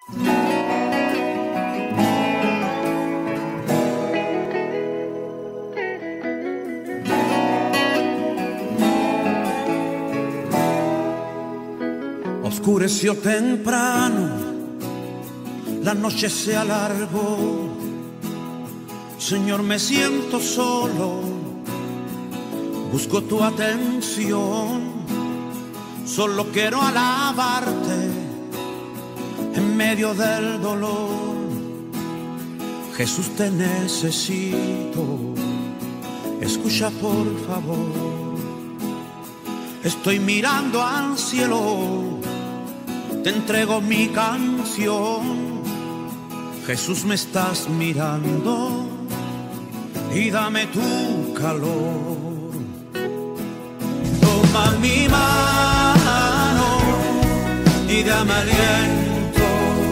Oscureció temprano, la noche se alargó. Señor, me siento solo, busco tu atención. Solo quiero alabarte en medio del dolor. Jesús, te necesito, escucha por favor. Estoy mirando al cielo, te entrego mi canción. Jesús, me estás mirando y dame tu calor. Toma mi mano y dame aliento.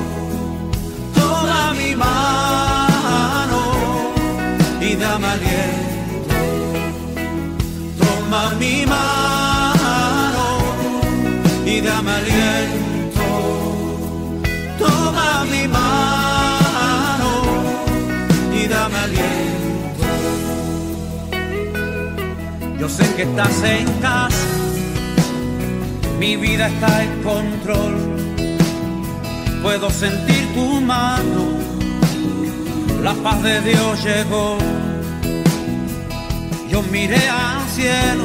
Toma mi mano y dame aliento. Toma mi mano y dame aliento. Toma mi mano y dame aliento. Yo sé que estás en casa, mi vida está en control. Puedo sentir tu mano, la paz de Dios llegó. Yo miré al cielo,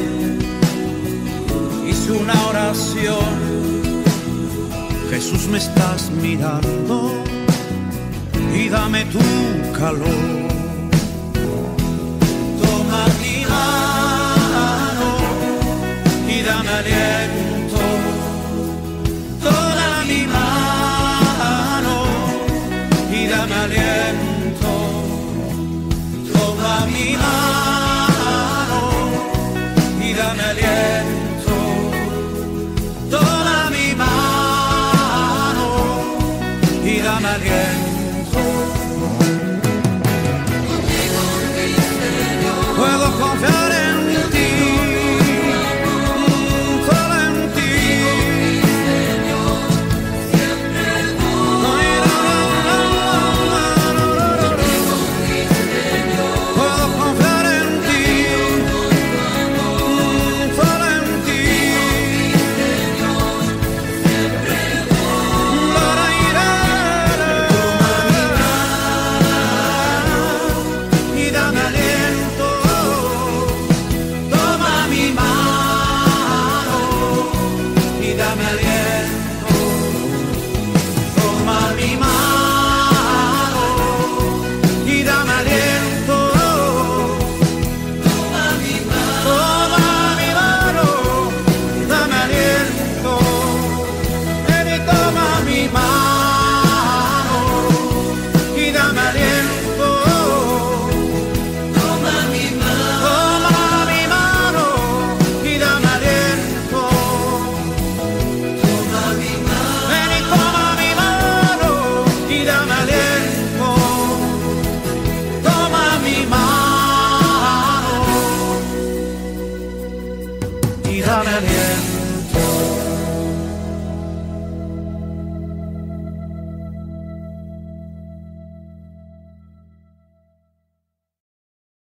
hice una oración. Jesús, me estás mirando y dame tu calor. Toma mi mano y dame aliento. Toma mi mano y dame aliento. Toma mi mano y dame aliento. Toma mi mano y dame aliento. Puedo confiar en ti, solo en ti. Puedo confiar en ti, solo en ti. Y dame aliento. Toma mi mano y dame aliento. Toma mi mano y dame aliento. Toma mi mano y dame aliento. Ven y toma mi mano y dame aliento. Toma mi mano y dame aliento. Toma mi mano. Ven y toma mi mano y dame aliento. Toma mi mano y dame aliento.